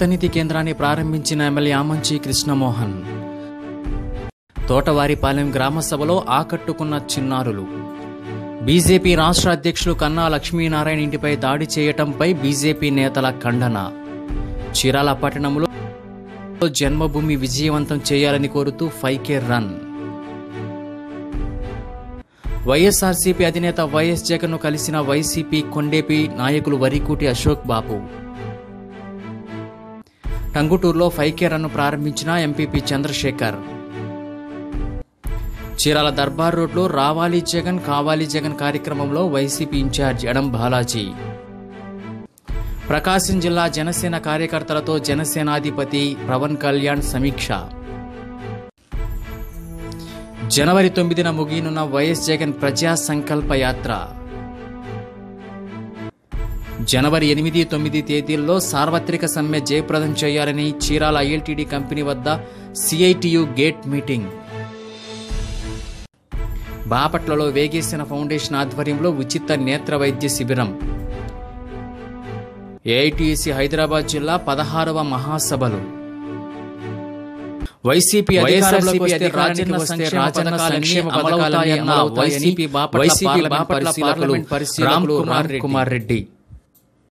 రక్తనిధి కేంద్రాన్ని ప్రారంభించిన ఎమ్మెల్యే ఆమంచి కృష్ణమోహన్. తోటవారిపాలెం గ్రామ సభలో ఆకట్టుకున్న చిన్నారులు. బీజేపీ రాష్ట్ర అధ్యక్షులు కన్నా లక్ష్మీనారాయణ ఇంటిపై దాడి చేయటంపై బీజేపీ నేతల ఖండన. చీరాల పట్టణంలో జన్మభూమి విజయవంతం చేయాలని కోరుతూ 5K రన్. వైఎస్ఆర్సీపీ అధినేత వైఎస్ జగన్ ను కలిసిన వైసీపీ కొండేపి నాయకులు వరికూటి అశోక్ బాబు. టంగుటూరులో 5K రన్ ప్రారంభించిన ఎంపీపీ చంద్రశేఖర్. చీరాల దర్బార్ రోడ్లో రావాలి జగన్ కావాలి జగన్ కార్యక్రమంలో వైసీపీ ఇన్ఛార్జ్ ఎడం బాలాజీ. ప్రకాశం జిల్లా జనసేన కార్యకర్తలతో జనసేనాధిపతి పవన్ కళ్యాణ్ సమీక్ష. జనవరి 9న ముగియనున్న వైఎస్ జగన్ ప్రజా సంకల్ప యాత్ర. జనవరి 8, 9 తేదీల్లో సార్వత్రిక సమ్మె జయప్రదం చేయాలని చీరాల ఐఎల్టీడీ కంపెనీ వద్ద సిఐటియు గేట్ మీటింగ్. బాపట్లలో వేగేసిన ఫౌండేషన్ ఆధ్వర్యంలో ఉచిత నేత్ర వైద్య శిబిరం. ఏఐటీసీ హైదరాబాద్ జిల్లా 16వ మహాసభలు. వైసీపీ అధికారంలోకి వస్తే రాజన్న సంక్షేమ పథకాలన్నీ అమలవుతాయన్న వైసీపీ బాపట్ల పార్లమెంట్ పరిశీలకులు రామ్ కుమార్ రెడ్డి.